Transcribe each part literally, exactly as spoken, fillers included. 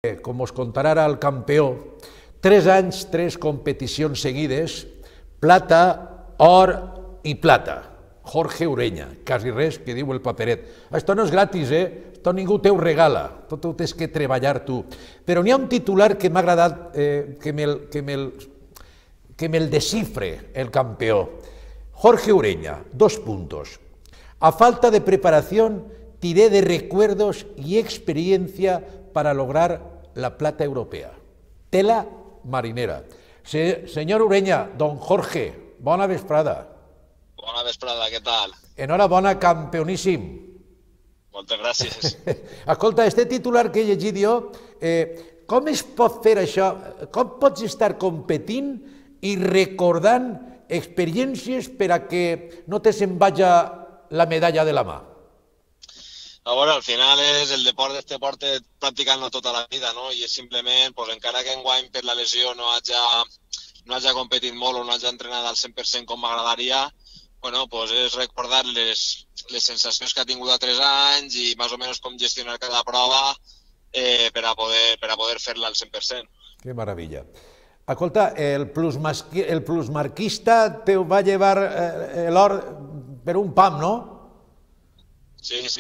Com us contarà ara el campió, tres anys, tres competicions seguides, plata, or i plata. Jorge Ureña, quasi res que diu el paperet. Això no és gratis, eh? Això ningú te ho regala, tot ho tens que treballar tu. Però n'hi ha un titular que m'ha agradat eh, que me'l que me'l que me'l descifre el campeón. Jorge Ureña, dos puntos. A falta de preparación, tiré de recuerdos y experiencia para lograr la plata europea. Tela marinera. Se, señor Ureña, don Jorge, bona vesprada. Bona vesprada, què tal? Enhorabona, campeoníssim. Moltes gràcies. Escolta, este titular que he llegit jo, eh, com es pot fer això? Com pots estar competint i recordant experiències per a que no te se'n vagi la medalla de la mà? A veure, al final és el deport d'este porte practicant-lo tota la vida, no? I és simplement, pues, encara que enguany per la lesió no hagi, no hagi competit molt o no hagi entrenat al cent per cent com m'agradaria, bueno, pues és recordar les, les sensacions que ha tingut a tres anys i més o menys com gestionar cada prova eh, per a poder, per a poder fer-la al cent per cent. Que meravella. Escolta, el, plusmasqui, el plusmarquista te va llevar eh, l'or per un pam, no? Sí, sí.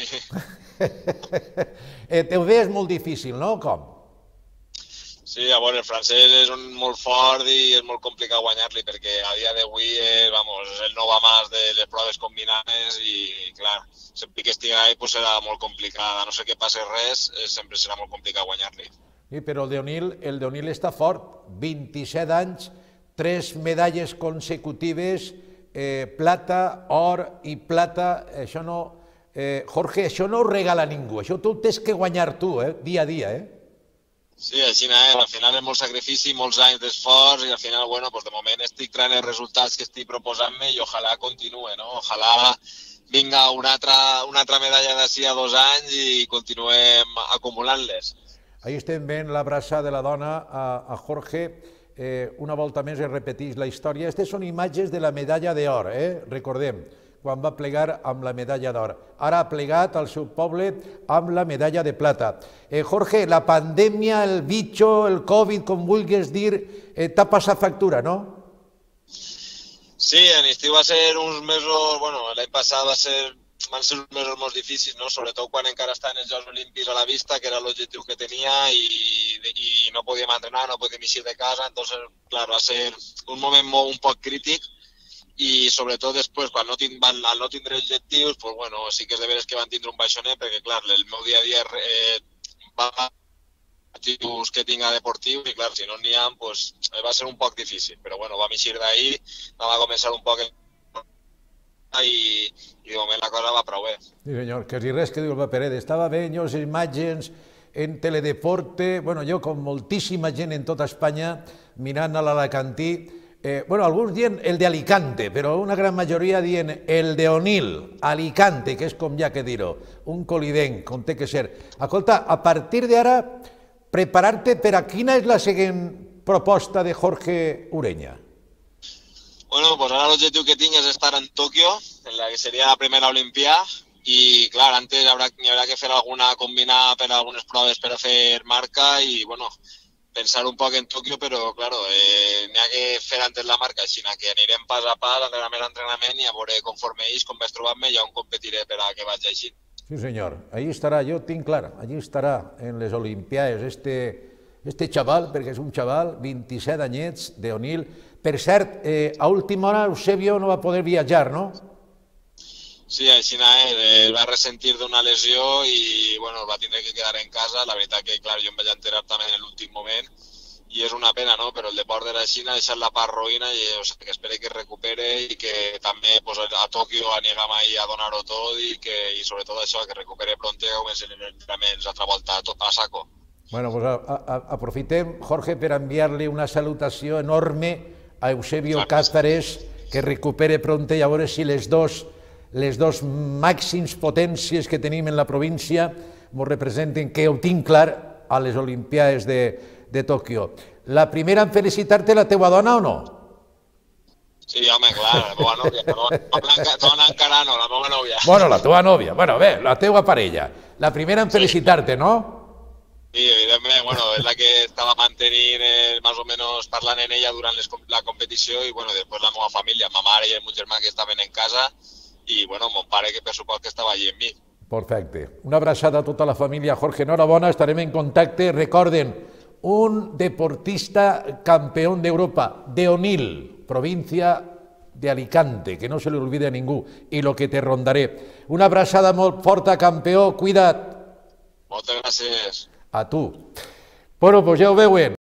eh, te ho veies molt difícil, no? Com? Sí, a veure, el francès és un molt fort i és molt complicat guanyar-li perquè a dia d'avui és, vamos, és el nou a más de les proves combinades i, clar, sempre que estigui ahí pues, serà molt complicat. A no ser que passi res, sempre serà molt complicat guanyar-li. Sí, però el d'Onil el d'Onil està fort. vint-i-set anys, tres medalles consecutives, eh, plata, or i plata. Això no... Eh, Jorge, això no ho regala ningú. Això tu ho tens que guanyar tu, eh, dia a dia, eh? Sí, així és. Al final és molt sacrifici, molts anys d'esforç i al final, bueno, pues de moment estic traient els resultats que estic proposant-me i ojalà continuï, no? Ojalà vinga una altra, una altra medalla d'ací a dos anys i continuem acumulant-les. Ahí estem veient l'abraçada de la dona a, a Jorge. Eh, una volta més es repeteix la història. Aquestes són imatges de la medalla d'or, eh? Recordem, quan va plegar amb la medalla d'or. Ara ha plegat al seu poble amb la medalla de plata. Eh, Jorge, la pandèmia, el bitxo, el Covid, com vulguis dir, eh, t'ha passat factura, no? Sí, en estiu va ser uns mesos, bueno, l'any passat va ser, van ser uns mesos molt difícils, no? Sobretot quan encara estaven els Jocs Olímpics a la vista, que era l'objectiu que tenia i, i no podíem entrenar, no podíem eixir de casa, entonces, clar, va ser un moment molt, un poc crític i sobretot després, quan no, tin, van, al no tindre objectius, pues, bueno, sí que és de veres que van tindre un baixonet, perquè clar, el meu dia a dia eh, va objectius que tinga deportius i clar, si no n'hi ha, pues, va ser un poc difícil, però bueno, vam eixir d'ahir, vam començar un poc i, i de moment la cosa va prou bé. Sí senyor, que si res que diu el Paperet, estava veient jo les imatges en Teledeporte, bueno, jo com moltíssima gent en tota Espanya, mirant a l'Alacantí. Eh, bueno, alguns dient el de Alicante, però una gran majoria dient el de Onil, Alicante, que és com ja que dir-ho, un colidenc, com té que ser. Escolta, a partir d'ara, preparar-te per a quina és la següent proposta de Jorge Ureña? Bueno, pues ara l'objectiu que tinc és estar en Tòquio, en la que seria la primera Olimpiada, i clar, antes hi haurà, hi haurà que fer alguna combinada per a algunes proves per a fer marca i, bueno, pensar un poc en Tòquio, però, claro, eh, n'hi ha que fer antes la marca, així que anirem pas a pas, entrenament a entrenament, i a veure conforme ells, com vaig trobar-me, ja on competiré per a que vagi així. Sí, senyor, allí estarà, jo tinc clar, allí estarà en les Olimpiades este, este xaval, perquè és un xaval, vint-i-set anyets, d'Onil. Per cert, eh, a última hora Eusebio no va poder viatjar, no? Sí, així eh, va ressentir d'una lesió i bueno, va tindre que quedar en casa. La veritat que, clar, jo em vaig enterar també en l'últim moment i és una pena, no? Però el deport de la Xina ha deixat la part roïna i o sigui, que espero que es recupere i que també pues, a Tòquio anem ahí a donar-ho tot i, que, i sobretot això, que recupere pront i que comencen els entrenaments altra volta a saco. Bueno, pues a, a, aprofitem, Jorge, per enviar-li una salutació enorme a Eusebio Cáceres, que recupere pront i a veure si les dos les dos màxims potències que tenim en la província ens representen, que ho tinc clar, a les Olimpiades de, de Tòquio. La primera en felicitar-te la teua dona o no? Sí, home, clar, la meva nòvia. La dona encara no, la meva nòvia. Bueno, la teua nòvia. Bueno, bé, la teua parella. La primera en felicitar-te, no? Sí, evidentment, bueno, és la que estava mantenint eh, més o menys parlant en ella durant les, la competició i bueno, després la meva família, ma mare i el meu germà que estaven en casa i bueno, mon pare que per supost que estava allí amb mi. Perfecte. Una abraçada a tota la família. Jorge, enhorabona, estarem en contacte. Recorden, un deportista campeón de Europa, de Onil, provincia de Alicante, que no se le olvide a ningú, i lo que te rondaré. Una abraçada molt forta, campió, cuida't. Moltes gràcies. A tu. Bueno, pues ja ho veuen.